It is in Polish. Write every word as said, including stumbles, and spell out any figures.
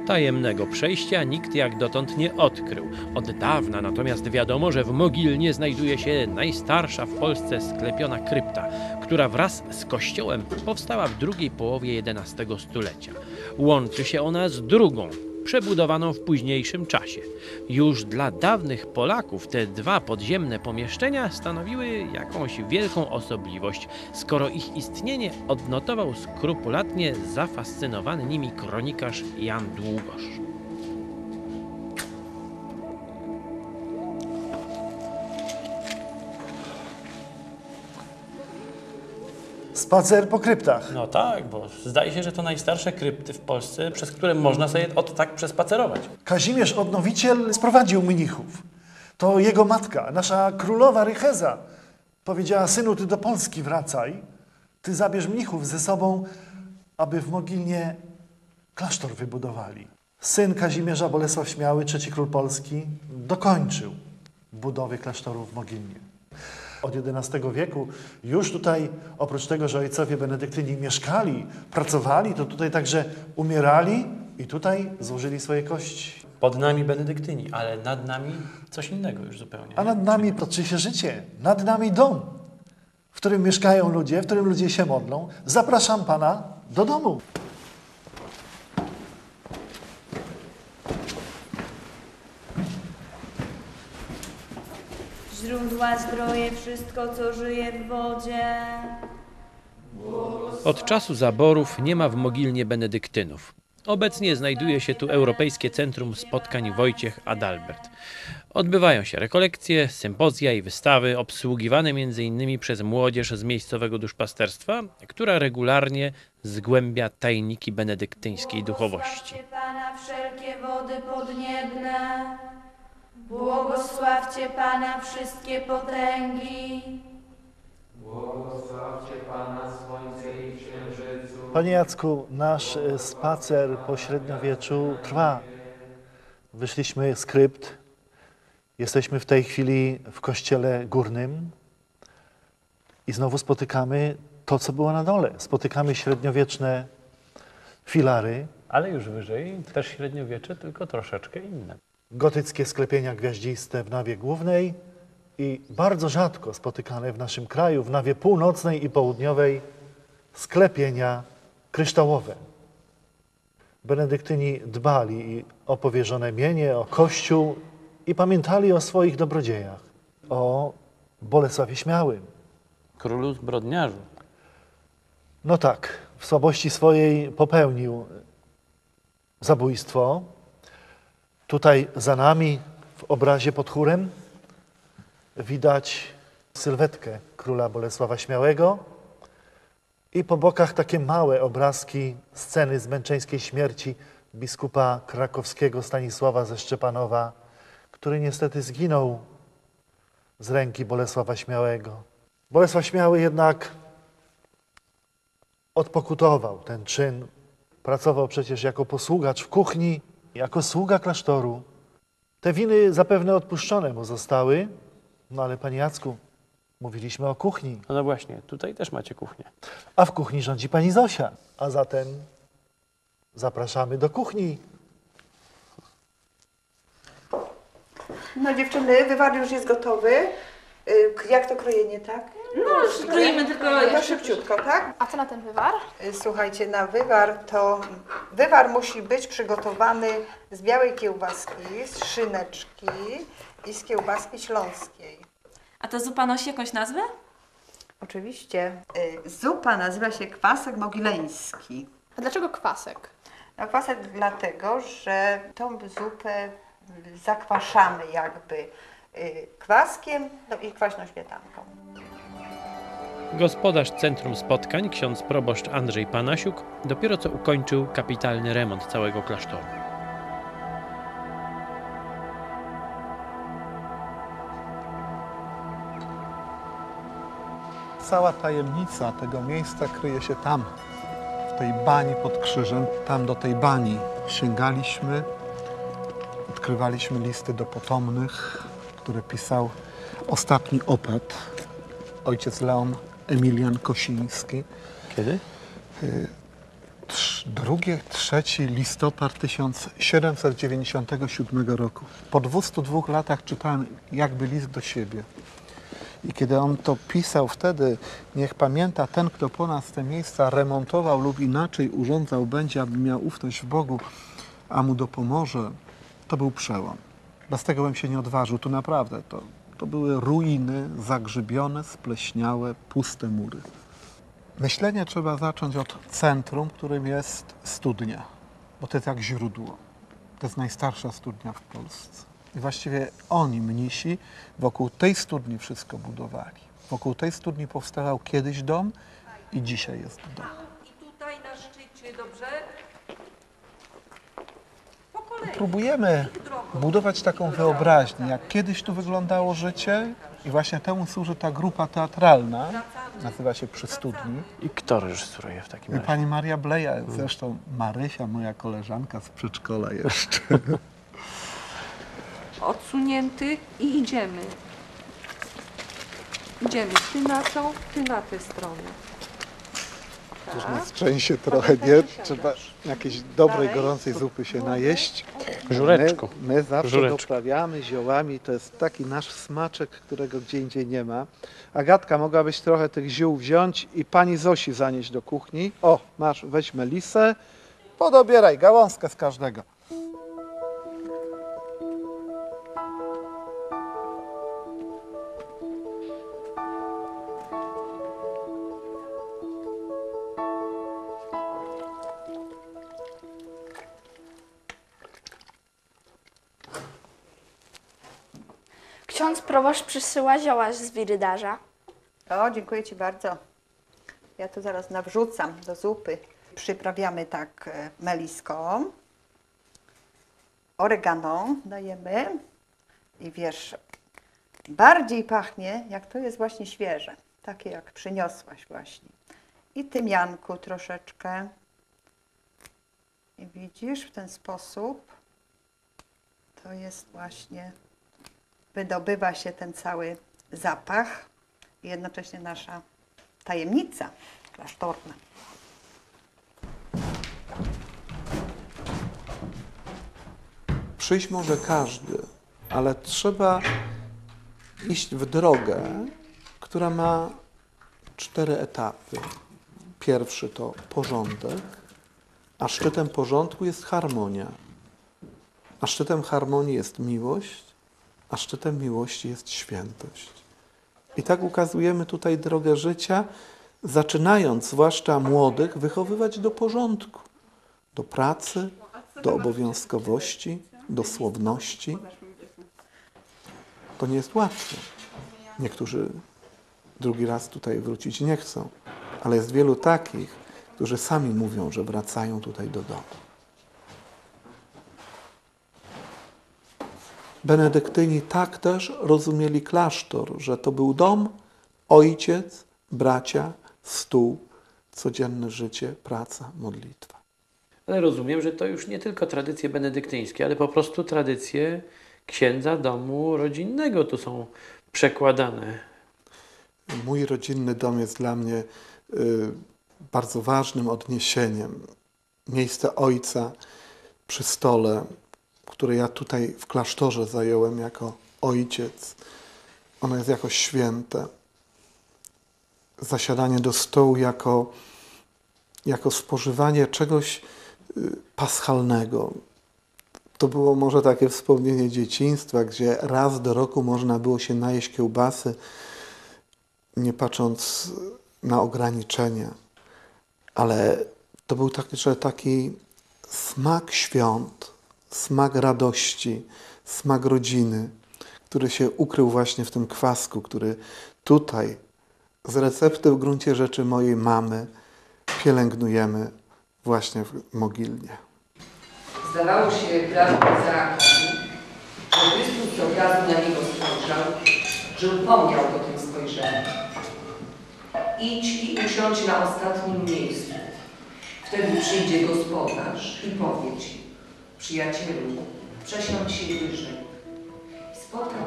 Tajemnego przejścia nikt jak dotąd nie odkrył. Od dawna natomiast wiadomo, że w Mogilnie znajduje się najstarsza w Polsce sklepiona krypta, która wraz z kościołem powstała w drugiej połowie jedenastego stulecia. Łączy się ona z drugą, przebudowaną w późniejszym czasie. Już dla dawnych Polaków te dwa podziemne pomieszczenia stanowiły jakąś wielką osobliwość, skoro ich istnienie odnotował skrupulatnie zafascynowany nimi kronikarz Jan Długosz. Spacer po kryptach. No tak, bo zdaje się, że to najstarsze krypty w Polsce, przez które można sobie od tak przespacerować. Kazimierz Odnowiciel sprowadził mnichów. To jego matka, nasza królowa Rycheza, powiedziała: synu, ty do Polski wracaj, ty zabierz mnichów ze sobą, aby w Mogilnie klasztor wybudowali. Syn Kazimierza, Bolesław Śmiały, trzeci król Polski, dokończył budowę klasztoru w Mogilnie. Od jedenastego wieku już tutaj, oprócz tego, że ojcowie benedyktyni mieszkali, pracowali, to tutaj także umierali i tutaj złożyli swoje kości. Pod nami benedyktyni, ale nad nami coś innego już zupełnie. A nad nami toczy się życie, nad nami dom, w którym mieszkają ludzie, w którym ludzie się modlą. Zapraszam pana do domu. Źródła zdroje, wszystko co żyje w wodzie. Od czasu zaborów nie ma w Mogilnie benedyktynów. Obecnie znajduje się tu Europejskie Centrum Spotkań Wojciech Adalbert. Odbywają się rekolekcje, sympozja i wystawy obsługiwane między innymi przez młodzież z miejscowego duszpasterstwa, która regularnie zgłębia tajniki benedyktyńskiej duchowości. Błogosławcie Pana wszelkie wody podniebne. Błogosławcie Pana wszystkie potęgi. Błogosławcie Pana słońce i księżycu. Panie Jacku, nasz spacer po średniowieczu trwa. Wyszliśmy z krypt. Jesteśmy w tej chwili w kościele górnym i znowu spotykamy to, co było na dole. Spotykamy średniowieczne filary. Ale już wyżej też średniowiecze, tylko troszeczkę inne. Gotyckie sklepienia gwiaździste w nawie głównej i bardzo rzadko spotykane w naszym kraju, w nawie północnej i południowej, sklepienia kryształowe. Benedyktyni dbali o powierzone mienie, o Kościół i pamiętali o swoich dobrodziejach, o Bolesławie Śmiałym. Królu zbrodniarzu. No tak, w słabości swojej popełnił zabójstwo. Tutaj za nami, w obrazie pod chórem, widać sylwetkę króla Bolesława Śmiałego i po bokach takie małe obrazki sceny z męczeńskiej śmierci biskupa krakowskiego Stanisława ze Szczepanowa, który niestety zginął z ręki Bolesława Śmiałego. Bolesław Śmiały jednak odpokutował ten czyn. Pracował przecież jako posługacz w kuchni, jako sługa klasztoru. Te winy zapewne odpuszczone mu zostały, no ale panie Jacku, mówiliśmy o kuchni. No, no właśnie, tutaj też macie kuchnię. A w kuchni rządzi pani Zosia, a zatem zapraszamy do kuchni. No dziewczyny, wywar już jest gotowy. Y, Jak to krojenie, tak? No, kroimy tylko To szybciutko, tak? A co na ten wywar? Y, Słuchajcie, na wywar to... Wywar musi być przygotowany z białej kiełbaski, z szyneczki i z kiełbaski śląskiej. A ta zupa nosi jakąś nazwę? Oczywiście. Y, Zupa nazywa się kwasek mogileński. A dlaczego kwasek? No kwasek dlatego, że tą zupę zakwaszamy jakby y, kwaskiem, no i kwaśną śmietanką. Gospodarz Centrum Spotkań, ksiądz proboszcz Andrzej Panasiuk, dopiero co ukończył kapitalny remont całego klasztoru. Cała tajemnica tego miejsca kryje się tam, w tej bani pod krzyżem. Tam do tej bani sięgaliśmy, odkrywaliśmy listy do potomnych, które pisał ostatni opat, ojciec Leon Emilian Kosiński. Kiedy? drugi, trzeci listopad tysiąc siedemset dziewięćdziesiątego siódmego roku. Po dwustu dwóch latach czytałem jakby list do siebie. I kiedy on to pisał wtedy, niech pamięta ten, kto po nas te miejsca remontował lub inaczej urządzał będzie, aby miał ufność w Bogu, a mu dopomoże, to był przełom. Bez tego bym się nie odważył. Tu naprawdę to, to były ruiny, zagrzybione, spleśniałe, puste mury. Myślenie trzeba zacząć od centrum, którym jest studnia, bo to jest jak źródło. To jest najstarsza studnia w Polsce. I właściwie oni, mnisi, wokół tej studni wszystko budowali. Wokół tej studni powstawał kiedyś dom i dzisiaj jest dom. I tutaj na szczycie, dobrze? Po kolei. Próbujemy budować taką wyobraźnię, jak kiedyś tu wyglądało życie i właśnie temu służy ta grupa teatralna, nazywa się Przy Studni. I kto reżyseruje w takim razie? Pani Maria Bleja, zresztą Marysia, moja koleżanka z przedszkola jeszcze. Odsunięty i idziemy. Idziemy. Ty na tą, ty na tę stronę. Już Tak. nas trzęsie trochę, nie? Trzeba jakiejś dobrej, gorącej zupy się najeść. Żureczku. My, my zawsze Żureczku. doprawiamy ziołami, to jest taki nasz smaczek, którego gdzie indziej nie ma. Agatka, mogłabyś trochę tych ziół wziąć i pani Zosi zanieść do kuchni. O, masz, weź melisę, podobieraj gałązkę z każdego. Ksiądz proboszcz przysyła zioła z wirydarza. O, dziękuję Ci bardzo. Ja to zaraz nawrzucam do zupy. Przyprawiamy tak e, meliską. Oregano dajemy. I wiesz, bardziej pachnie, jak to jest właśnie świeże. Takie jak przyniosłaś właśnie. I tymianku troszeczkę. I widzisz, w ten sposób to jest właśnie, wydobywa się ten cały zapach i jednocześnie nasza tajemnica klasztorna. Przyjść może każdy, ale trzeba iść w drogę, która ma cztery etapy. Pierwszy to porządek, a szczytem porządku jest harmonia. A szczytem harmonii jest miłość, a szczytem miłości jest świętość. I tak ukazujemy tutaj drogę życia, zaczynając zwłaszcza młodych wychowywać do porządku, do pracy, do obowiązkowości, do słowności. To nie jest łatwe. Niektórzy drugi raz tutaj wrócić nie chcą, ale jest wielu takich, którzy sami mówią, że wracają tutaj do domu. Benedyktyni tak też rozumieli klasztor, że to był dom, ojciec, bracia, stół, codzienne życie, praca, modlitwa. Ale rozumiem, że to już nie tylko tradycje benedyktyńskie, ale po prostu tradycje księdza domu rodzinnego tu są przekładane. Mój rodzinny dom jest dla mnie y, bardzo ważnym odniesieniem. Miejsce ojca przy stole, które ja tutaj w klasztorze zająłem jako ojciec, ono jest jakoś święte. Zasiadanie do stołu jako, jako spożywanie czegoś y, paschalnego. To było może takie wspomnienie dzieciństwa, gdzie raz do roku można było się najeść kiełbasy, nie patrząc na ograniczenia. Ale to był także taki smak świąt, smak radości, smak rodziny, który się ukrył właśnie w tym kwasku, który tutaj z recepty w gruncie rzeczy mojej mamy pielęgnujemy właśnie w Mogilnie. Zdawało się Blasku Izaaka, że Chrystus z obrazu na niego spojrzał, że upomniał go tym spojrzeniem. Idź i usiądź na ostatnim miejscu. Wtedy przyjdzie gospodarz i powie ci: przyjacielu, przesiądź się wyżej. Spotkał